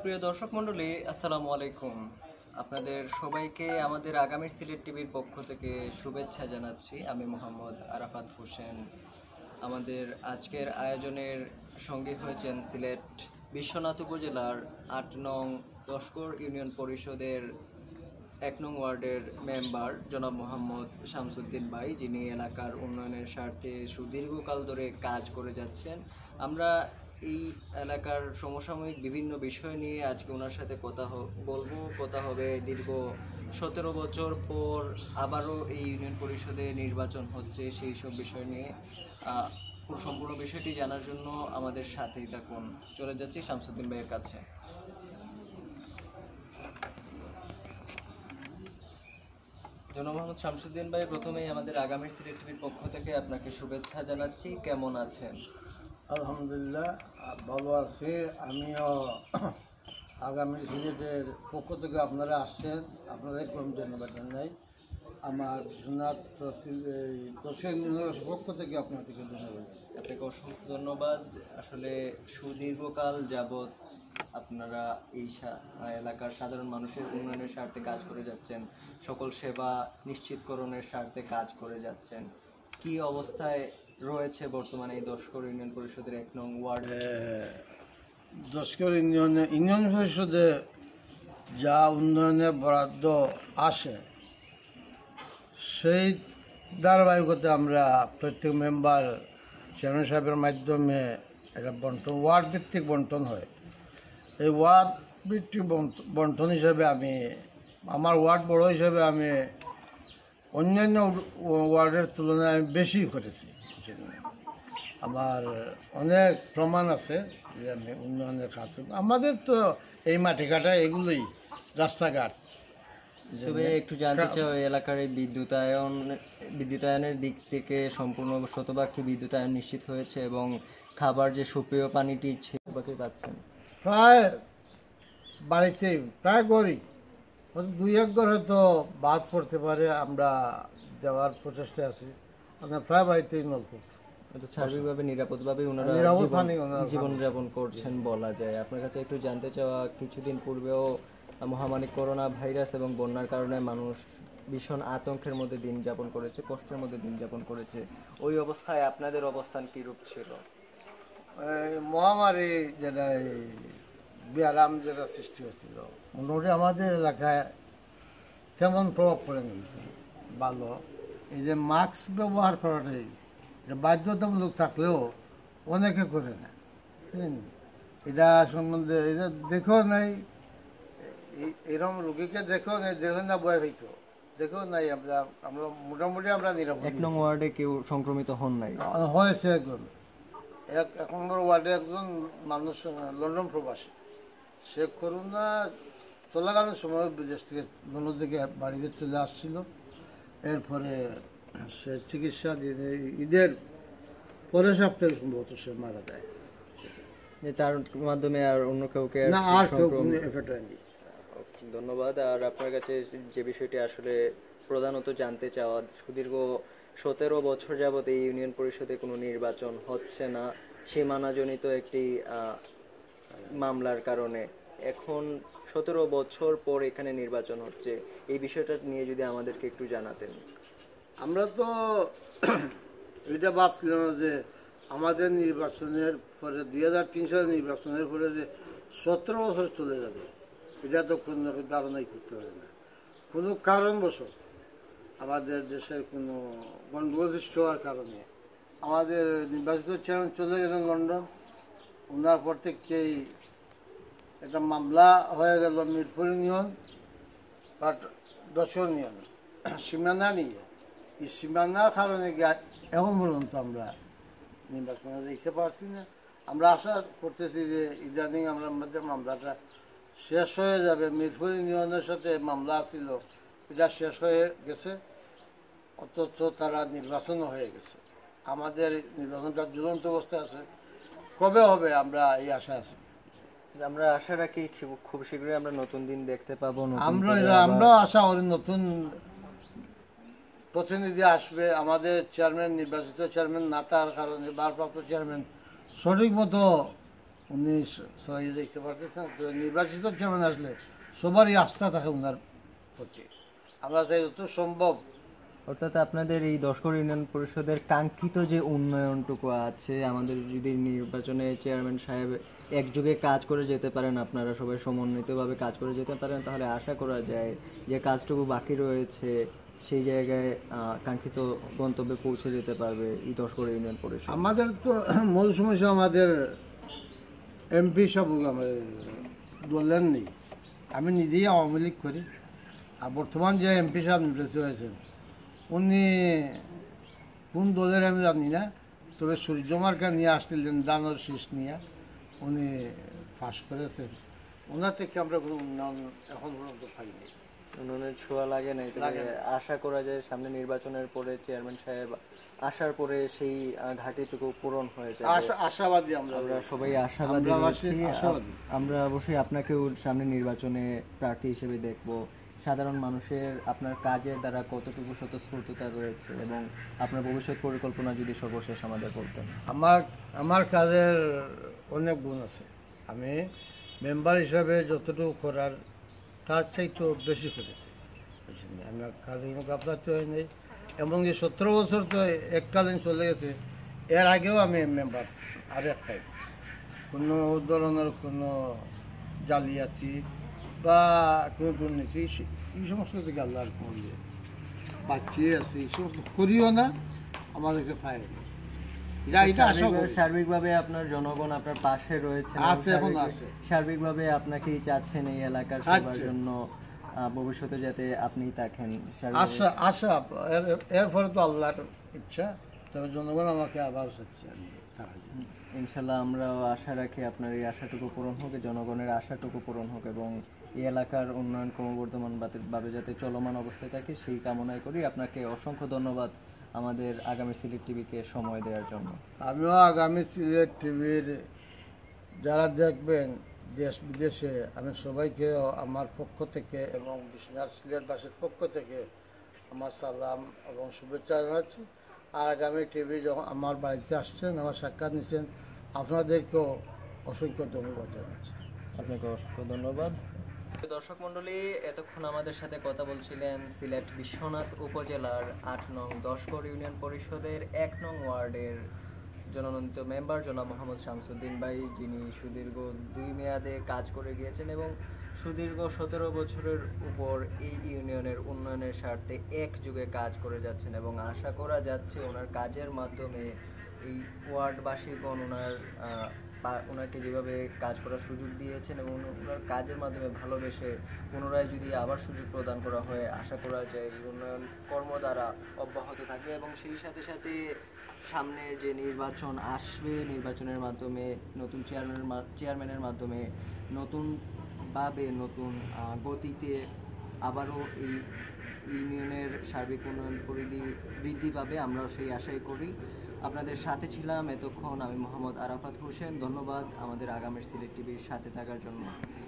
সুপ্রিয় দর্শক মণ্ডলী, আসসালামু আলাইকুম। আপনাদের সবাইকে আমাদের আগামীর সিলেট টিভির পক্ষ থেকে শুভেচ্ছা জানাচ্ছি। আমি মোহাম্মদ আরাফাত হোসেন। আমাদের আজকের আয়োজনের সঙ্গী হয়েছেন সিলেট বিশ্বনাথ উপজেলার ৮ নং দশঘর ইউনিয়ন পরিষদের ১ নং ওয়ার্ডের মেম্বার জনাব মোহাম্মদ শামসুদ্দিন ভাই, যিনি এলাকার উন্নয়নের স্বার্থে সুদীর্ঘকাল ধরে কাজ করে যাচ্ছেন। আমরা এই এলাকার সমসাময়িক বিভিন্ন বিষয় নিয়ে আজকে ওনার সাথে কথা হবে। দীর্ঘ ১৭ বছর পর আবারও এই ইউনিয়ন পরিষদে নির্বাচন হচ্ছে, সেই সব বিষয় নিয়ে সম্পূর্ণ বিষয়টি জানার জন্য আমাদের সাথেই থাকুন। চলে যাচ্ছি শামসুদ্দিন ভাইয়ের কাছে। জনাব মোহাম্মদ শামসুদ্দিন ভাই, প্রথমেই আমাদের আগামীর সিলেট টিভির পক্ষ থেকে আপনাকে শুভেচ্ছা জানাচ্ছি। কেমন আছেন? আলহামদুলিল্লাহ, ভালো আছি। আমিও আগামী সিলেটের পক্ষ থেকে আপনারা আসছেন, আপনাদের কোন ধন্যবাদ জানাই। আমার বিশ্বনাথ দশের পক্ষ থেকে আপনাদেরকে ধন্যবাদ। আপনাকে অসংখ্য ধন্যবাদ। আসলে সুদীর্ঘকাল যাবৎ আপনারা এই এলাকার সাধারণ মানুষের উন্নয়নের স্বার্থে কাজ করে যাচ্ছেন, সকল সেবা নিশ্চিতকরণের স্বার্থে কাজ করে যাচ্ছেন। কি অবস্থায় রয়েছে বর্তমানে এই দশঘর ইউনিয়ন পরিষদের ১ নং ওয়ার্ড? দশঘর ইউনিয়ন পরিষদে যা উন্নয়নের বরাদ্দ আসে, সেই ধারাবাহিকতা আমরা প্রত্যেক মেম্বার চেয়ারম্যান সাহেবের মাধ্যমে এটা ওয়ার্ড ভিত্তিক বন্টন হয়। এই ওয়ার্ড ভিত্তিক বন্টন হিসাবে আমার ওয়ার্ড বড় হিসাবে আমি অন্যান্য ওয়ার্ডের তুলনায় আমি বেশি করেছি। আমার অনেক প্রমাণ আছে যে আমি উন্নয়নের কাজ করব। আমাদের তো এই মাটি কাটা এগুলোই, রাস্তাঘাট। তবে একটু জানতে চাই, এলাকার এই বিদ্যুতায়নের দিক থেকে সম্পূর্ণ শতভাগ বিদ্যুতায়ন নিশ্চিত হয়েছে এবং খাবার যে সুপেয় পানিটি পাচ্ছেন? প্রায় বাড়িতেই, প্রায় ঘরই, হয়তো ২-১ ঘর হয়তো বাদ পড়তে পারে, আমরা দেওয়ার প্রচেষ্টা আছি। প্রায় বাড়িতেই নলকূপ। সার্বিকভাবে নিরাপদভাবে ওনারা জীবনযাপন করছেন বলা যায়। আপনার কাছে একটু জানতে চাওয়া, কিছুদিন পূর্বেও মহামারী করোনা ভাইরাস এবং বন্যার কারণে মানুষ ভীষণ আতঙ্কের মধ্যে দিন যাপন করেছে, কষ্টের মধ্যে দিন যাপন করেছে। ওই অবস্থায় আপনাদের অবস্থান কিরূপ ছিল? মহামারী যেটা ব্যারাম যেটা সৃষ্টি হয়েছিল, মোটামুটি আমাদের এলাকায় তেমন প্রভাব পড়েনি। ভালো, এই যে মাস্ক ব্যবহার করাটাই বাধ্যতামূলক থাকলেও অনেকে করে না। এটা সম্বন্ধে এটা দেখেও নাই, এরকম রোগীকে দেখেও নাই, দেখলেন না ভয় হইতো, দেখেও নাই। আমরা মোটামুটি আমরা নিরাপদ। ১ নং ওয়ার্ডে কেউ সংক্রমিত হন নাই? হয়েছে একজন, ১ নম্বর ওয়ার্ডে একজন মানুষ লন্ডন প্রবাসী, সে করোনা চলাকালীন সময় বিদেশ থেকে লন্ডন থেকে বাড়িতে চলে আসছিল। এরপরে সে চিকিৎসা দিয়ে ঈদের পরের সপ্তাহে সম্ভবত সে মারা যায়। তার মাধ্যমে আর অন্য কাউকে না, আর কেউ এফেক্ট হয়নি। ধন্যবাদ। আর আপনার কাছে যে বিষয়টি আসলে প্রধানত জানতে চাওয়া, সুদীর্ঘ ১৭ বছর যাবৎ এই ইউনিয়ন পরিষদে কোনো নির্বাচন হচ্ছে না, সীমানাজনিত একটি মামলার কারণে। এখন ১৭ বছর পর এখানে নির্বাচন হচ্ছে, এই বিষয়টা নিয়ে যদি আমাদেরকে একটু জানাতেন। আমরা তো এটা ভাবছিলাম যে আমাদের নির্বাচনের পরে ২০০৩ সালের নির্বাচনের পরে যে ১৭ বছর চলে যাবে, এটা তো কোনো ধারণাই করতে পারে না। কোনো কারণবশত আমাদের দেশের কোনো গণ্ডগোল সৃষ্টি হওয়ার কারণে আমাদের নির্বাচিত চেয়ারম্যান চলে গেলেন লন্ডন। ওনার পর থেকেই একটা মামলা হয়ে গেল Mirpur union but Dashghar union সীমানা নিয়ে। এই সীমানার কারণে এখন পর্যন্ত আমরা নির্বাচনে দেখতে পারছি না। আমরা আশা করতেছি যে ইদানিং আমাদের মামলাটা শেষ হয়ে যাবে। মিরপুর ইউনিয়নের সাথে মামলা ছিল, এটা শেষ হয়ে গেছে, অথচ তারা নির্বাচনও হয়ে গেছে। আমাদের নির্বাচনটা ঝুলন্ত অবস্থায় আছে, কবে হবে আমরা এই আশা আছি। আমরা আশা রাখি খুব শীঘ্রই আমরা নতুন দিন দেখতে পাবো। আমরা আশা করি নতুন প্রতিনিধি আসবে। আমাদের চেয়ারম্যান, নির্বাচিত চেয়ারম্যান না থাকার কারণে ভারপ্রাপ্ত চেয়ারম্যান সঠিক মতো উনি সবাই দেখতে পারতেছেন। তো নির্বাচিত চেয়ারম্যান আসলে সবারই আস্থা থাকে ওনার প্রতি। আমরা চাই যত সম্ভব। অর্থাৎ আপনাদের এই দশঘর ইউনিয়ন পরিষদের কাঙ্ক্ষিত যে উন্নয়নটুকু আছে, আমাদের যদি নির্বাচনে চেয়ারম্যান সাহেব একযোগে কাজ করে যেতে পারেন, আপনারা সবাই সমন্বিতভাবে কাজ করে যেতে পারেন, তাহলে আশা করা যায় যে কাজটুকু বাকি রয়েছে সেই জায়গায় কাঙ্ক্ষিত গন্তব্যে পৌঁছে যেতে পারবে এই দশঘর ইউনিয়ন পরিষদ। আমাদের তো মূল সমস্যা আমাদের এমপি সব আমাদের দলের নেই। আমি নিজেই আওয়ামী লীগ করি, আর বর্তমান যে এমপি সাহেব নির্বাচিত হয়েছেন উনি কোন দলের আমি জানি না, তবে সূর্যমার্কা নিয়ে আসছিলেন দানোর শীষ নিয়ে, উনি পাস করেছেন। ওনার থেকে আমরা কোনো উন্নয়ন এখন পর্যন্ত পাইনি। উন্নয়নের ছোঁয়া লাগে নাই, তবে আশা করা যায় সামনে নির্বাচনের পরে চেয়ারম্যান সাহেব আসার পরে সেই ঘাটতিটুকু পূরণ হয়ে যাবে। আশাবাদী আমরা সবাই আশাবাদী রয়েছি। আমরা অবশ্যই আপনাকেও সামনে নির্বাচনে প্রার্থী হিসেবে দেখব। সাধারণ মানুষের আপনার কাজের দ্বারা কতটুকু স্বতঃস্ফূর্ততা রয়েছে এবং আপনার ভবিষ্যৎ পরিকল্পনা যদি সর্বশেষ আমাদের বলতেন। আমার কাজের অনেক গুণ আছে। আমি মেম্বার হিসাবে যতটুকু করার তার চাইতে বেশি করেছি। আমি কাজে কোনো গাফলাতি হয়নি, এমনকি 17 বছর তো এককালীন চলে গেছে। এর আগেও আমি মেম্বার আর একটাই, কোনো ধরনের কোনো জালিয়াতি বা কোনো দুর্নীতি এই সমস্ত থেকে আল্লাহর করলে বাঁচিয়ে আছে, এই সমস্ত করিও না, আমাদেরকে পায় সার্বিকভাবে আপনার জনগণ আপনার পাশে রয়েছে, এখন আছে। সার্বিকভাবে আপনাকেই চাচ্ছেন এই এলাকার সবার জন্য ভবিষ্যতে যাতে আপনি থাকেন। আশা এরপরে তো আল্লাহর ইচ্ছা, তবে জনগণ আমাকে আবার চাচ্ছে ইনশাল্লাহ। আমরাও আশা রাখি আপনার এই আশাটুকু পূরণ হোক, জনগণের আশাটুকু পূরণ হোক এবং এই এলাকার উন্নয়ন ক্রমবর্ধমান ভাবে যাতে চলমান অবস্থায় থাকে সেই কামনাই করি। আপনাকে অসংখ্য ধন্যবাদ আমাদের আগামী সিলেট টিভিকে সময় দেওয়ার জন্য। আমিও আগামী সিলেট টিভির যারা দেখবেন দেশ বিদেশে, আমি সবাইকে আমার পক্ষ থেকে এবং সিলেটবাসীর পক্ষ থেকে আমার সালাম এবং শুভেচ্ছা জানাচ্ছি। আর আগামী টিভি যখন আমার বাড়িতে আসছেন, আমার সাক্ষাৎ নিচ্ছেন, আপনাদেরকেও অসংখ্য ধন্যবাদ জানাচ্ছি। আপনাকে অসংখ্য ধন্যবাদ। দর্শক মণ্ডলী, এতক্ষণ আমাদের সাথে কথা বলছিলেন সিলেট বিশ্বনাথ উপজেলার 8 নং দশঘর ইউনিয়ন পরিষদের 1 নং ওয়ার্ডের জনমনোনীত মেম্বার জনাব মোহাম্মদ শামসুদ্দিন ভাই, যিনি সুদীর্ঘ 2 মেয়াদে কাজ করে গিয়েছেন এবং সুদীর্ঘ 17 বছরের উপর এই ইউনিয়নের উন্নয়নের স্বার্থে একযোগে কাজ করে যাচ্ছেন এবং আশা করা যাচ্ছে ওনার কাজের মাধ্যমে এই ওয়ার্ডবাসীগণ ওনাকে যেভাবে কাজ করার সুযোগ দিয়েছেন এবং ওনার কাজের মাধ্যমে ভালোবেসে পুনরায় যদি আবার সুযোগ প্রদান করা হয়, আশা করা যায় এই উন্নয়ন কর্মধারা অব্যাহত থাকবে এবং সেই সাথে সাথে সামনের যে নির্বাচন আসবে, নির্বাচনের মাধ্যমে নতুন চেয়ারম্যানের মাধ্যমে নতুনভাবে নতুন গতিতে আবারও এই ইউনিয়নের সার্বিক উন্নয়ন পরিধি বৃদ্ধি পাবে, আমরাও সেই আশাই করি। আপনাদের সাথে ছিলাম এতক্ষণ আমি মোহাম্মদ আরাফাত হোসেন। ধন্যবাদ আমাদের আগামীর সিলেট টিভির সাথে থাকার জন্য।